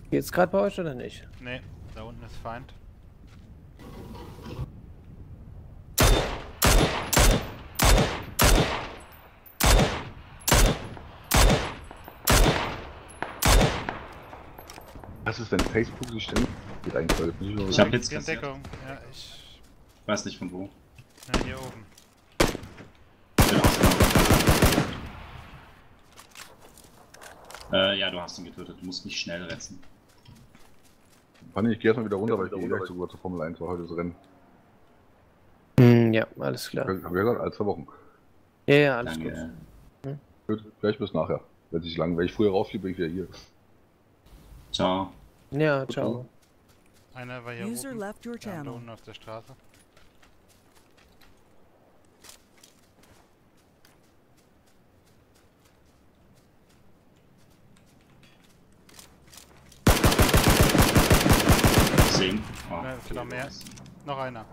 Geht's gerade bei euch oder nicht? Ne, da unten ist Feind. Was ist denn Facebook gestimmt? Geht eigentlich bald nicht mehr. Ich hab Hits Die kassiert. Entdeckung. Ja, ich. Weiß nicht von wo. Ja, hier oben. Ich bin ausgelaufen. Ja, du hast ihn getötet. Du musst mich schnell retzen. Fanny, ich geh erstmal wieder runter, weil ich gehe gleich sogar zur Formel 1, war heute das Rennen. Ja, alles klar. Hab ich gesagt, alle 2 Wochen. Ja, alles Danke. gut. Gut, vielleicht bis nachher. Wenn sich lang, wenn ich früher rausfliege, bin ich wieder hier. Ciao. Ja, ciao. Einer war hier User oben. left your Der andere channel. unten auf der Straße. Sehen. Oh, Ja, es sind noch mehr. Noch einer.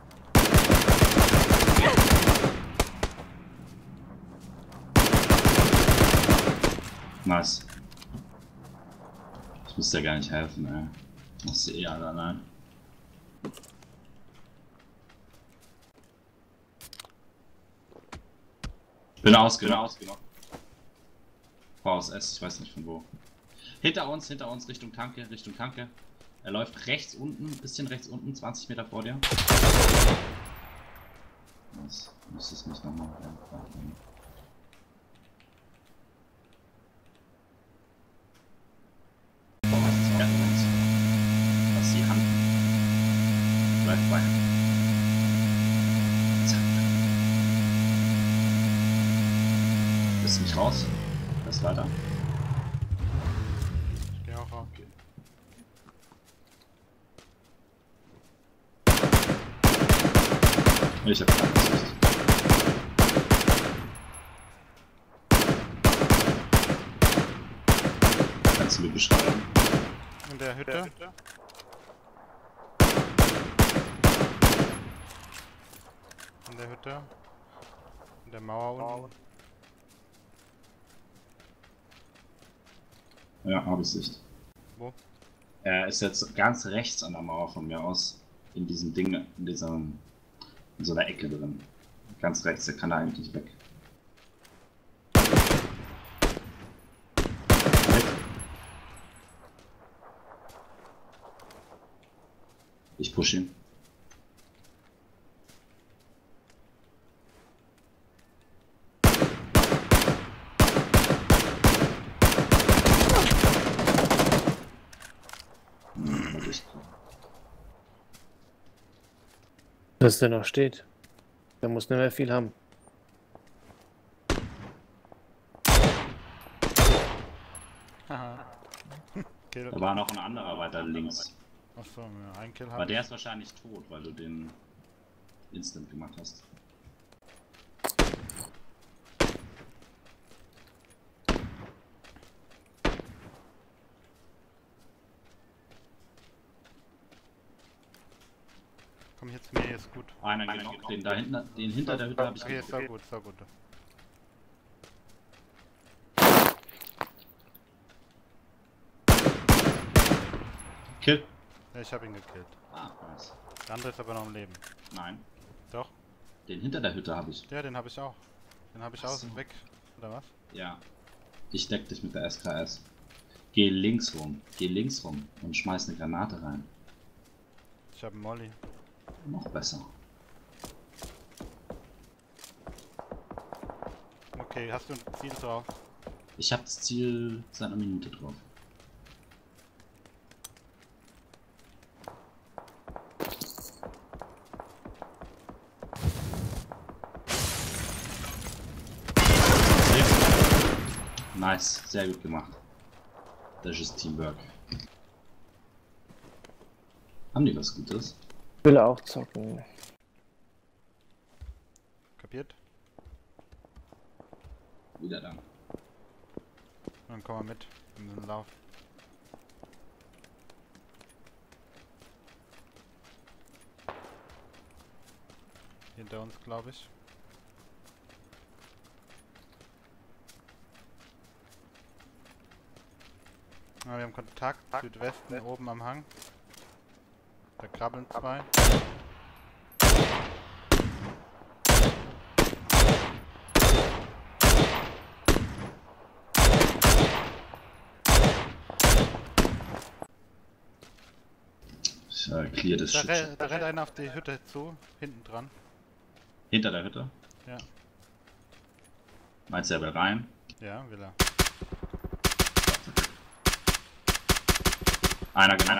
Nice. Ich muss dir gar nicht helfen, ey. Machst du eh alle allein. Bin ausgenockt. VSS, ich weiß nicht von wo. Hinter uns, Richtung Tanke, Er läuft rechts unten, bisschen rechts unten, 20 Meter vor dir. Das muss es nicht nochmal werden. Was ist die Hand? Bleib bei. Zack. Bist du nicht raus? Lass weiter. Ich geh auch raus. Okay. Ich hab keine Sicht. Kannst du mir beschreiben? In der Hütte. In der Hütte. In der Mauer unten. Ja, habe ich Sicht. Wo? Er ist jetzt ganz rechts an der Mauer von mir aus. In diesem Ding, in so einer Ecke drin. Ganz rechts, der kann da eigentlich nicht weg. Ich push ihn. Dass der noch steht. Der muss nicht mehr viel haben. Haha. Kill. Da war noch ein anderer weiter links. Achso, ja, ein Kill Aber hab der ich. ist wahrscheinlich tot, weil du den Instant gemacht hast. Komm hier zu mir, hier ist gut. Einer genockt, den da hinten, den hinter der Hütte habe ich Okay, ist genockt. auch gut, ist auch gut. Kill. Ja, ich hab ihn gekillt. Ah, nice. Der andere ist aber noch im Leben. Nein. Doch? Den hinter der Hütte habe ich. Ja, den hab ich auch. Den hab ich Ach auch so. weg. Oder was? Ja. Ich deck dich mit der SKS. Geh links rum und schmeiß eine Granate rein. Ich hab einen Molly. Noch besser. Okay, hast du ein Ziel drauf? Ich habe das Ziel seit einer Minute drauf. Nice, sehr gut gemacht. Das ist Teamwork. Haben die was Gutes? Will auch zocken. Kapiert? Wieder dann. Dann komm mal mit in den Lauf. Hinter uns, glaube ich. Ah, wir haben Kontakt. Südwesten, oben am Hang. Da krabbeln zwei. Clear das Da, Shit. da rennt einer auf die Hütte zu, hinten dran. Hinter der Hütte? Ja. Meinst du, er will rein? Ja, will er. Einer genau.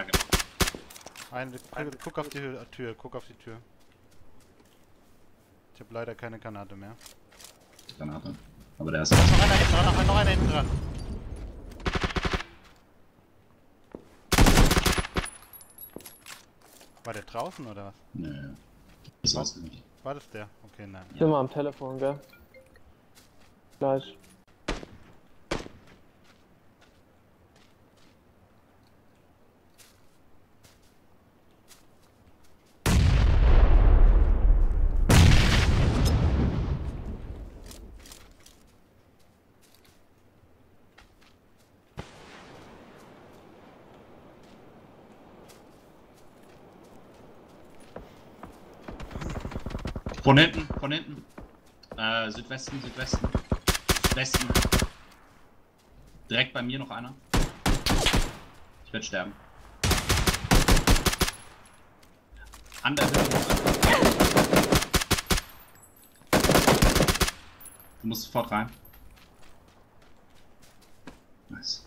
Guck auf die Tür, guck auf die Tür. Ich habe leider keine Granate mehr. Granate. Aber der ist. Noch einer hinten dran, noch einer hinten dran. War der draußen oder was? Nö. Ist ausgegangen. War das der? Okay, nein. Ich bin mal am Telefon, gell? Gleich. Von hinten, von hinten. Südwesten, Südwesten. Westen. Direkt bei mir noch einer. Ich werde sterben. An der Hütte. Du musst sofort rein. Nice.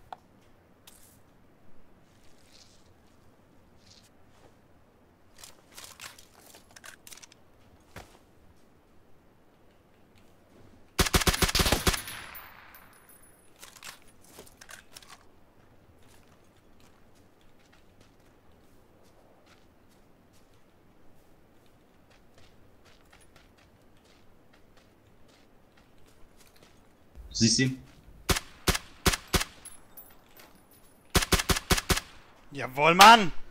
Siehst du ihn? Jawohl, Mann!